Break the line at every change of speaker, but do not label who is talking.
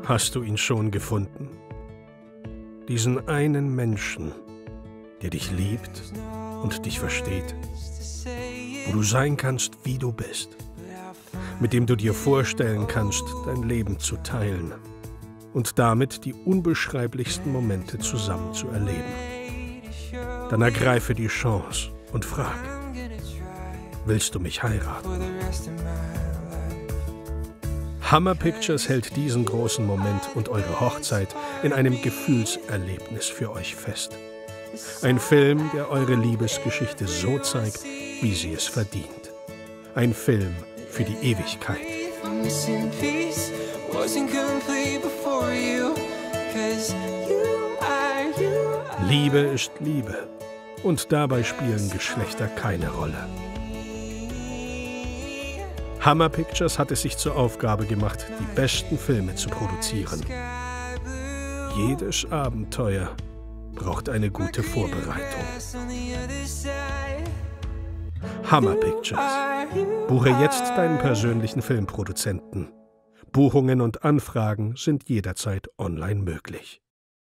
Hast du ihn schon gefunden? Diesen einen Menschen, der dich liebt und dich versteht, wo du sein kannst, wie du bist, mit dem du dir vorstellen kannst, dein Leben zu teilen und damit die unbeschreiblichsten Momente zusammen zu erleben. Dann ergreife die Chance und frag: Willst du mich heiraten? Hammer Pictures hält diesen großen Moment und eure Hochzeit in einem Gefühlserlebnis für euch fest. Ein Film, der eure Liebesgeschichte so zeigt, wie sie es verdient. Ein Film für die Ewigkeit. Liebe ist Liebe und dabei spielen Geschlechter keine Rolle. Hammer Pictures hat es sich zur Aufgabe gemacht, die besten Filme zu produzieren. Jedes Abenteuer braucht eine gute Vorbereitung. Hammer Pictures. Buche jetzt deinen persönlichen Filmproduzenten. Buchungen und Anfragen sind jederzeit online möglich.